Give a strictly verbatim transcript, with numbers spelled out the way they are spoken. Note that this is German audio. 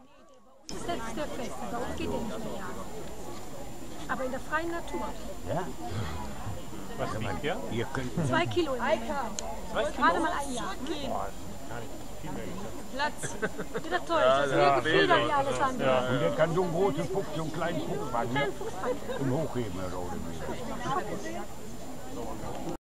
Setzt der fest, bei uns geht der nicht mehr jagen. Aber in der freien Natur. Ja? Was wiegt der? Ihr könnt Zwei Kilo im Moment. Zwei Kilo? Gerade mal ein Jahr. Boah, gar nicht viel mehr gesagt. Platz. Wieder toll. Das ist mehr Gefühl wie alles andere. Ja. Und der kann so einen großen Fuchs, so einen kleinen Fuchs machen, ne? Kein Fuchsband. Und hochheben oder so.